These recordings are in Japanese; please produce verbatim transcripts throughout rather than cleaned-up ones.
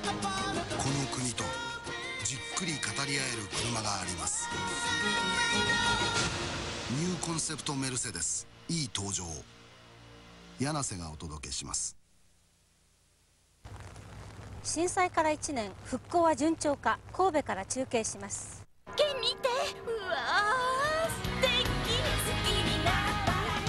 この国とじっくり語り合える車があります。ニューコンセプトメルセデス E 登場。柳瀬がお届けします。 震災からいちねん、復興は順調か。神戸から中継します。 け見て、うわー素敵、好きになった。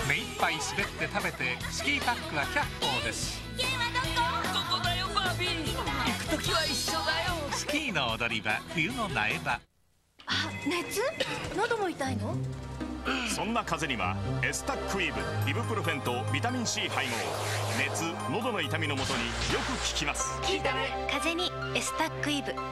目いっぱい滑って食べてスキーパックはひゃっぽうです。 けはどこ？ここだよバービー。行くときは一緒だよ。 スキーの踊り場、冬の苗場。 あ、熱？喉も痛いの？ そんな風邪にはエスタックイブ、イブプロフェンとビタミン C 配合。熱、喉の痛みのもとによく効きます。 効いたね。風邪にエスタックイブ。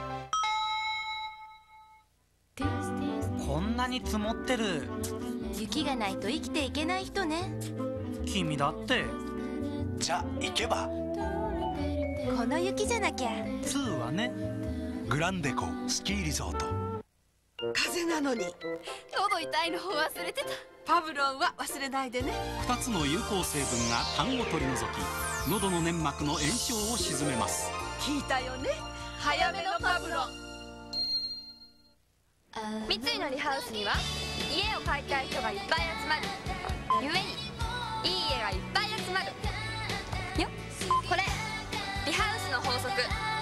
こんなに積もってる。 雪がないと生きていけない人ね。 君だって。 じゃ行けば。 この雪じゃなきゃ。 ツーはね。 グランデコスキーリゾート。 風邪なのに喉痛いのを忘れてた。 パブロンは忘れないでね。 ふたつの有効成分が痰を取り除き、喉の粘膜の炎症を鎮めます。 聞いたよね。早めのパブロン。 三井のリハウスには家を買いたい人がいっぱい集まる。ゆえにいい家がいっぱい集まるよ。これリハウスの法則。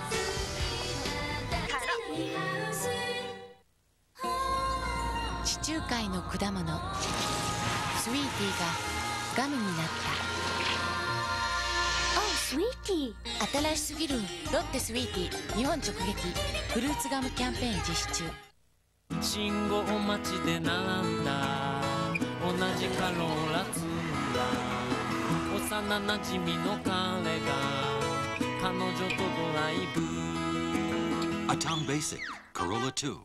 地中海の果物スイーティーがガムになった。 お、スイーティー。新しすぎるロッテスイーティー日本直撃フルーツガムキャンペーン実施中。 信号待ちで並んだ同じカローラツアー、幼なじみの彼が彼女とドライブ。 アトムベーシックコロラツー。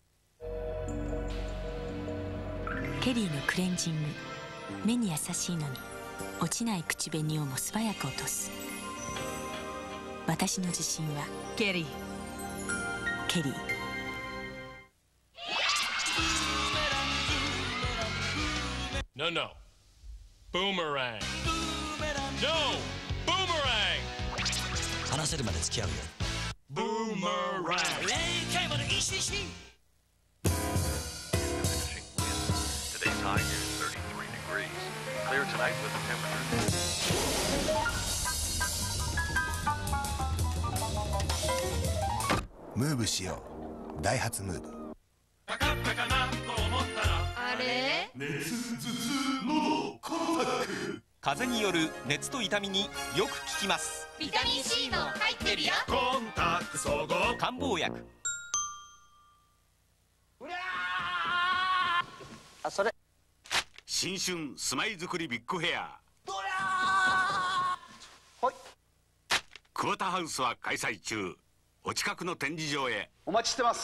ケリーのクレンジング、目に優しいのに落ちない口紅をも素早く落とす。私の自信はケリー。ケリー。 No, no. Boomerang. No! Boomerang! 話せるまで付き合うよ。 Boomerang! 零回までイシイシ。 Today's high is thirty-three degrees. Clear tonight with a temperature. ムーブしよう。ダイハツムーブ。 かかったかなと思ったら。 あれ？ 熱、頭痛、喉、コンタクト。 風邪による熱と痛みによく効きます。 ビタミン C も入ってるよ。 コンタクト総合漢方薬。 あ、それ新春スマイ作りビッグヘア。 ほい。 クォーターハウスは開催中。お近くの展示場へお待ちしてます。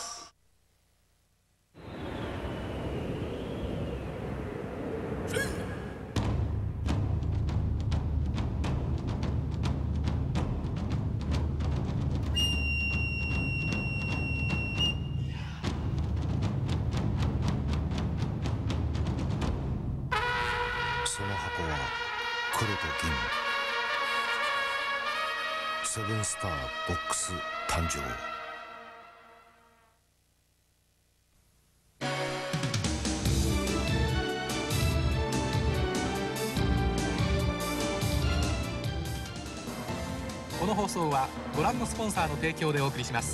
その箱は黒と銀。セブンスターボックス誕生。 この放送はご覧のスポンサーの提供でお送りします。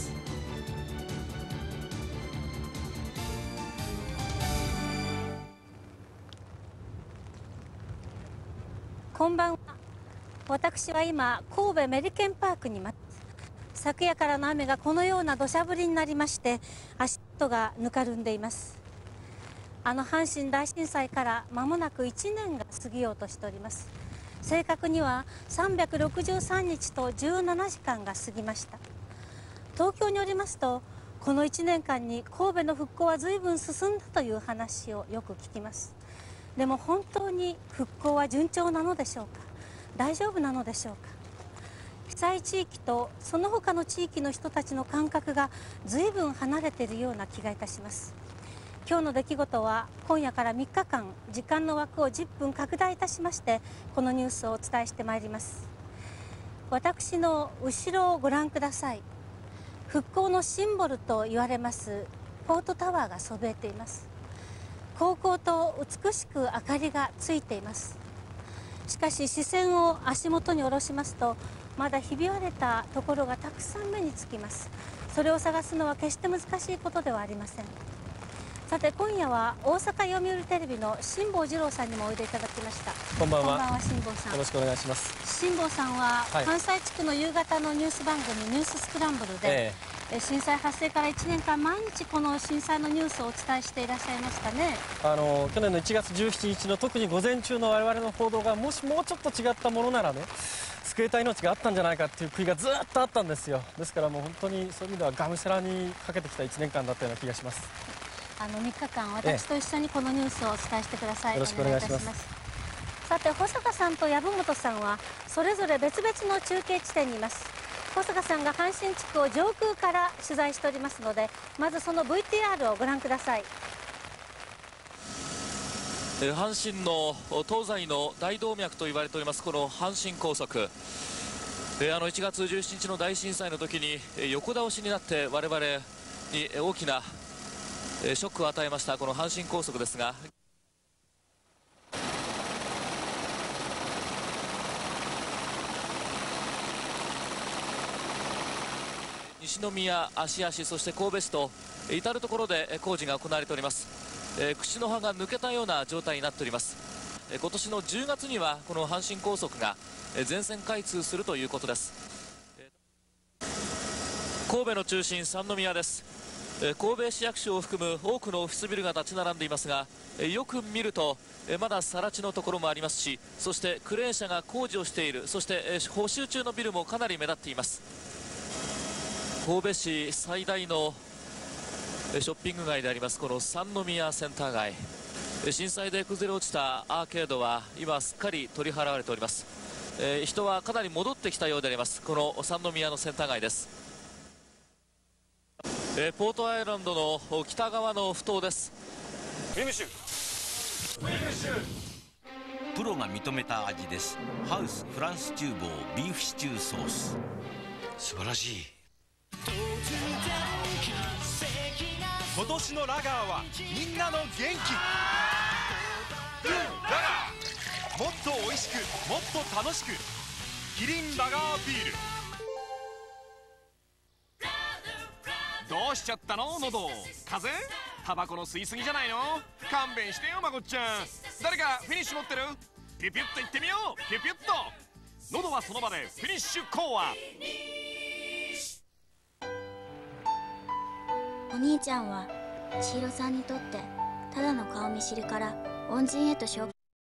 こんばんは。私は今神戸メリケンパークにいます。昨夜からの雨がこのような土砂降りになりまして、足元がぬかるんでいます。あの阪神大震災から間もなくいちねんが過ぎようとしております。正確にはさんびゃくろくじゅうさんにちとじゅうななじかんが過ぎました。東京によりますと、このいちねんかんに神戸の復興は随分進んだという話をよく聞きます。でも本当に復興は順調なのでしょうか。大丈夫なのでしょうか。被災地域とその他の地域の人たちの感覚が随分離れているような気がいたします。今日の出来事は今夜からみっかかん時間の枠をじゅっぷん拡大いたしまして、このニュースをお伝えしてまいります。私の後ろをご覧ください。 復興のシンボルと言われますポートタワーがそびえています。高々と美しく明かりがついています。しかし視線を足元に下ろしますと、まだひび割れたところがたくさん目につきます。それを探すのは決して難しいことではありません。さて今夜は大阪読売テレビの辛坊治郎さんにもおいでいただきました。 こんばんは。 こんばんは辛坊さん。 よろしくお願いします。 辛坊さんは、はい、関西地区の夕方のニュース番組ニューススクランブルで、ええ、震災発生からいちねんかん毎日この震災のニュースをお伝えしていらっしゃいましたね。 あの去年のいちがつじゅうしちにちの特に午前中の我々の報道がもしもうちょっと違ったものならね、救えた命があったんじゃないかっていう悔いがずっとあったんですよ。ですからもう本当にそういう意味ではがむしゃらにかけてきたいちねんかんだったような気がします。 あのみっかかん私と一緒にこのニュースをお伝えしてください。 よろしくお願いします。 さて保坂さんと籔本さんはそれぞれ別々の中継地点にいます。保坂さんが阪神地区を上空から取材しておりますので、まずその ブイティーアール をご覧ください。 阪神の東西の大動脈と言われておりますこの阪神高速、あのいちがつじゅうしちにちの大震災の時に横倒しになって我々に大きなショックを与えましたこの阪神高速ですが、西宮、芦屋市、そして神戸市と至る所で工事が行われております。えー、口の葉が抜けたような状態になっております。えー、今年のじゅうがつにはこの阪神高速が全線開通するということです。えー、神戸の中心三宮です。えー、神戸市役所を含む多くのオフィスビルが立ち並んでいますが、えー、よく見ると、えー、まだ更地のところもありますし、そしてクレーン車が工事をしている、そして、えー、補修中のビルもかなり目立っています。神戸市最大のショッピング街でありますこの三宮センター街、震災で崩れ落ちたアーケードは今すっかり取り払われております。えー、人はかなり戻ってきたようでありますこの三宮のセンター街です。えー、ポートアイランドの北側の埠頭です。 フィニッシュフィニッシュ。 プロが認めた味です。ハウスフランス厨房ビーフシチューソース、 素晴らしい。 今年のラガーはみんなの元気。ラガー、もっと美味しくもっと楽しく、キリンラガービール。どうしちゃったの喉、風邪？タバコの吸いすぎじゃないの？勘弁してよまこっちゃん。誰かフィニッシュ持ってる？ピュピュッといってみよう。ピュピュッと。喉はその場でフィニッシュコア。 お兄ちゃんは千尋さんにとってただの顔見知りから恩人へと昇